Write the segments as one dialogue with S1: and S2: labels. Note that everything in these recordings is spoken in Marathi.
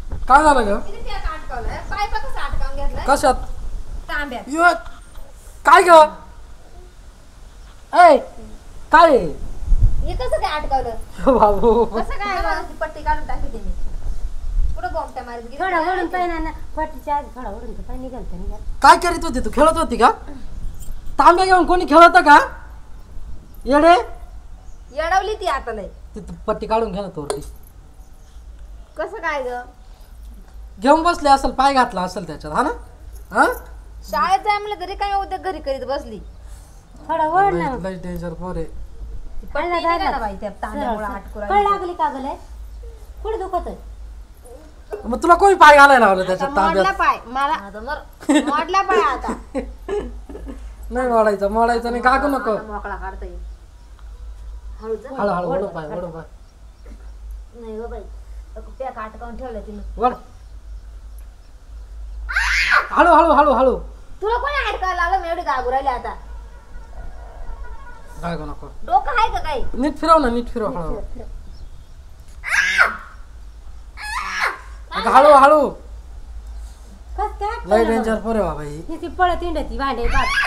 S1: काय झालं ग?
S2: किती त्या अटकवलंय पाय बघ कसं अटकावून घेतलंय
S1: कशात?
S2: तांब्यात
S1: यो, काय ग? ऐ काय आहे?
S2: हे कसं काय अटकावलं
S1: बाबू
S2: कसं काय ती पट्टी काढून टाकली तिने पुढे बोंबट्या मारत गेली
S3: थोडा वडून पाय ना फटीच्या आधी थोडा वडून पाय निघाल
S1: काय करीत होती तू? खेळत होती का? तांब्या घेऊन कोणी खेळत का? येडे
S2: येडवली ती आता लय
S1: ती तू पट्टी काढून घे ना तोरती.
S2: कसं काय ग
S1: घेऊन बसले असेल, पाय घातला असेल त्याच्यात, हा ना? हा
S2: शाळेत जाय म्हणलं तरी काय उद्या घरी करीत बसली
S3: थोडा वड ना
S1: लय डेंजर पोर आहे.
S2: ती पट्टी निघाला ना बाई त्या तांब्यामुळे अटकू
S3: कळ
S2: राहिली.
S3: लागली का गले कुठे दुखत आहे
S1: मग तुला कोणी पाय घालायला लावलं त्याच्यात
S2: आता मोडला
S1: तांब्यात?
S2: पाय मला आता मोडला पाय आता
S1: नाही मोडायचं नाही, काकू नको.
S2: आता मोकळा काढता येईल हळू जा.
S1: हळू ओढ पाय ओढ पाय
S2: नाही ग बाई पॅक अटकावून ठेवलं तिनं
S1: वड. हळू
S2: तुला कोणी अटकायला लावलं मी एवढी घाबरू राहिली आता
S1: काय गो नको.
S2: डोकं आहे का काही
S1: नीट फिरव ना, नीट फिरव. हळू अगं, हळू
S3: कस काय
S1: लय डेंजर पोर आहे बाबा ही.
S3: ती पळत इंडती भांडे पाठ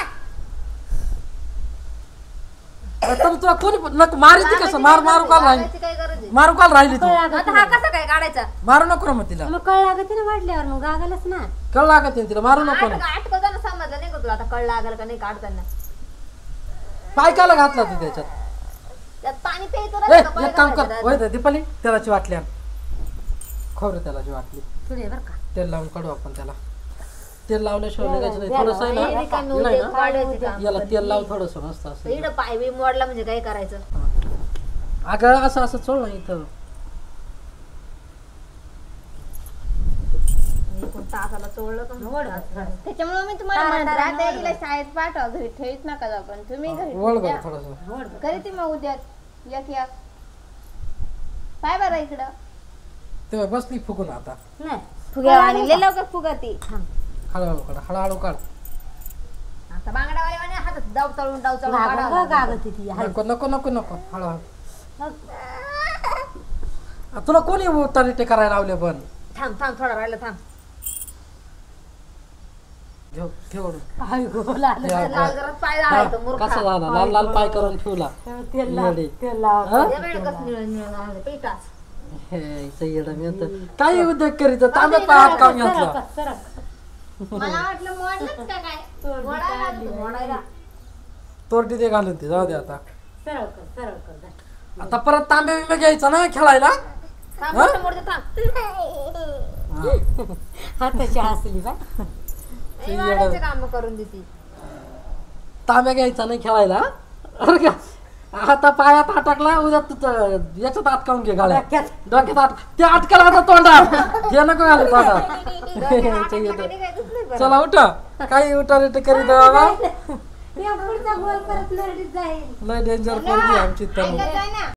S1: तर तुला कोणी नको मारती कसं? मारू काल राहिली,
S2: लागायची काय गरज आहे
S1: मारू काल राहिली तू?
S3: कळ लागत
S2: आता हा कसा काय काढायचा
S1: मारू नको ना मग तिला.
S3: मग कळ लागत ना वाढल्यावर मग गागलच ना
S1: कळ लागत नाही तिला, मारू नको ना.
S2: अटकवताना समजलं नाही का तुला आता कळ लागल का नाही काढताना
S1: पाय काला घातला तू त्याच्यात?
S2: त्यात पाणी प्यायचं
S1: ए,
S2: राहतं का पाय
S1: एक काम कर,
S2: घालायचं
S1: होय तर दीपाली तेलाची वाटली आण. खोबरं तेलाची वाटली,
S3: थोडी बर का
S1: तेल लावून काढू आपण त्याला. तेल लावल्याशिवाय निघायचं नाही.
S3: द्या
S1: थोडंसं आहे
S2: हे
S1: ना,
S2: रिकामी
S1: नाही
S2: उद्या
S1: ना,
S2: काढायची काम
S1: याला
S2: करते.
S1: तेल लाव थोडंसं मस्त असं.
S2: इकडं पाय बी मोडला म्हणजे काय करायचं
S1: अगं असं असं चोळ ना इथं.
S2: एकूण तासाला चोळलं का
S3: वड
S4: त्याच्यामुळे मी तुम्हाला म्हणत राहते हिला शाळेत पाठवा घरी ठेवीत नका जाऊ पण तुम्ही घरी
S1: वळ
S4: द्या.
S1: बरं थोडंसं.
S4: घरी ती मग उद्या एक पाय बरं इकडं
S1: तेव्हा बसली फुगून आता.
S3: नाही
S4: फुग्या आणि लय लवकर फुगती
S1: हळूहळू काढ, हळूहळू काढ.
S2: आता बांगडावाले म्हणे हातात डाव चळून
S3: गागत गागत ती
S1: नको नको नको नको, हळूहळू. तुला कोणी उतारिटे करायला लावले पण?
S2: थांब थोडा राहिला थांब
S1: घेऊ घेऊन.
S3: हाय गो लाल
S2: लाल जरा पाय झाला मूर्खा
S1: कसा झाला? लाल लाल पाय करून ठेवला.
S3: तेल लाव
S1: येडे.
S3: तेल लाव
S1: हा?
S2: या वेळेला कसं निळं निळं झालं पेटाच
S1: हे इथं येडं मी आता काही उद्योग करीत तांब्यात पाय अटकावून घातला.
S3: सरक सरक
S2: मला वाटलं मोडलंच का काय मोडायला
S1: तोरटी ते घालून ती, जाऊ दे आता.
S3: सरळ कर
S1: आता परत तांबे बिंबे घ्यायचा ना खेळायला.
S2: थांब मोठं मोठं थांब
S3: हाताची हसली बा
S2: काम करून देते
S1: तांब्या घ्यायचा नाही खेळायला. अरे का? आता पायात अटकला, उद्या याच्यात अटकावून घे गाड्या डोक्यात ते अटकला आता तोंडात. हे नको घालू तोंडात. चला उठा, काही उठा रेट करीत बाबा.
S3: या पुढचा गोल परत नरडीत जाईल
S1: लय डेंजर पोरगी आमची तनु.
S4: ऐकत आहे ना